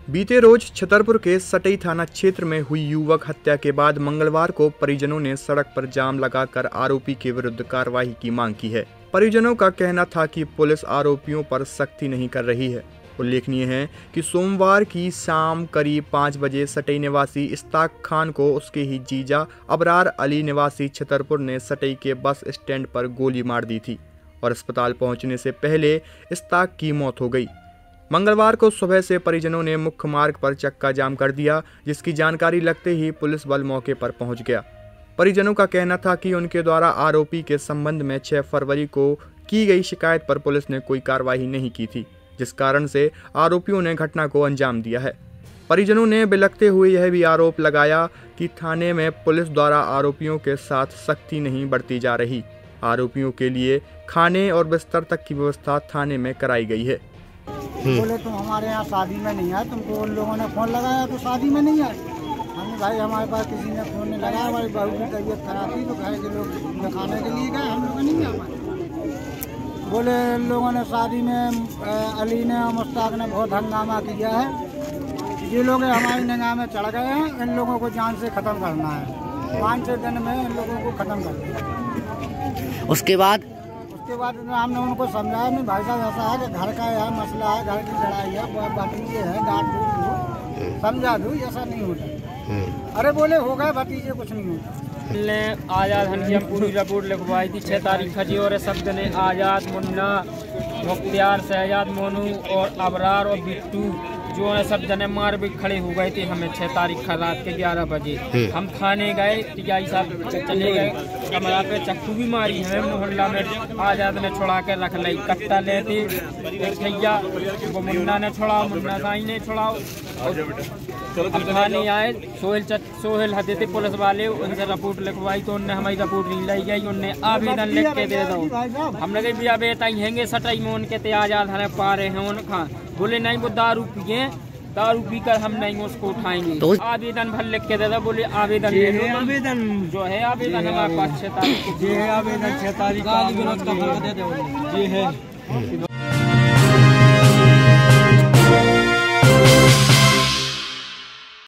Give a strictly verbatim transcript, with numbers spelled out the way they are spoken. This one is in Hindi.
बीते रोज छतरपुर के सटई थाना क्षेत्र में हुई युवक हत्या के बाद मंगलवार को परिजनों ने सड़क पर जाम लगाकर आरोपी के विरुद्ध कार्रवाई की मांग की है। परिजनों का कहना था कि पुलिस आरोपियों पर सख्ती नहीं कर रही है। उल्लेखनीय है कि सोमवार की शाम करीब पाँच बजे सटई निवासी इस्ताक खान को उसके ही जीजा अबरार अली निवासी छतरपुर ने सटई के बस स्टैंड पर गोली मार दी थी और अस्पताल पहुंचने से पहले इस्ताक की मौत हो गई। मंगलवार को सुबह से परिजनों ने मुख्य मार्ग पर चक्का जाम कर दिया, जिसकी जानकारी लगते ही पुलिस बल मौके पर पहुंच गया। परिजनों का कहना था कि उनके द्वारा आरोपी के संबंध में छह फरवरी को की गई शिकायत पर पुलिस ने कोई कार्रवाई नहीं की थी, जिस कारण से आरोपियों ने घटना को अंजाम दिया है। परिजनों ने बिलखते हुए यह भी आरोप लगाया कि थाने में पुलिस द्वारा आरोपियों के साथ सख्ती नहीं बरती जा रही। आरोपियों के लिए खाने और बिस्तर तक की व्यवस्था थाने में कराई गई है। बोले तुम हमारे यहाँ शादी में नहीं आए, तुमको उन लोगों ने फोन लगाया तो शादी में नहीं आए। हमने भाई हमारे पास किसी ने फोन नहीं लगाया, हमारी बहू की तबीयत खराब थी तो घर के लोग दिखाने के लिए गए, हम लोग नहीं आए। बोले इन लोगों ने शादी में अली ने और मुश्ताक ने बहुत हंगामा किया है, ये लोग हमारी निगाह में चढ़ गए हैं, इन लोगों को जान से ख़त्म करना है। पाँच छः दिन में इन लोगों को ख़त्म कर दिया। उसके बाद उसके बाद हमने उनको समझाया नहीं भाई साहब ऐसा है कि घर का यह मसला है, घर की लड़ाई है, भतीजे है, डांट डूट दो, समझा दो, ऐसा नहीं होता। अरे बोले हो गए भतीजे, कुछ नहीं होता। ने आजाद हंसी हम पूरी रिपोर्ट लिखवाई थी छः तारीख खजी और शब्द ने आजाद मुन्ना मुख्तियार शहजाद मोनू और अबरार और बिट्टू जो है सब जने मार भी खड़े हो गए थे। हमें छः तारीख रात के ग्यारह बजे हम थाने गए, टीआई साहब चले गए, कमरा पे चक्कू भी मारी है। मोहल्ला में आजाद ने छुड़ा के रख ली, कट्टा लेते एक भैया वो मुन्ना ने छुड़ा, मुन्ना साई ने छुड़ाओ। हम थाने आए, सोहेल सोहेल हथे थे पुलिस वाले, उनसे रिपोर्ट लिखवाई तो उनने हमारी रिपोर्ट नहीं लाई गई, उनने आवेदन लिख के दे दो। हमने कही भैया बेटा हैंगे सटाई में उनके ते आजाद हमें पा रहे हैं उनका। बोले नहीं वो दारू पिए, दारू पीकर हम नहीं उसको उठाएंगे, तो आवेदन भर लिख के दे दो। बोले आवेदन ले लो, आवेदन जो है आवेदन हमारे पास छह तारीख को, आवेदन छह तारीख का दे दो, ये है।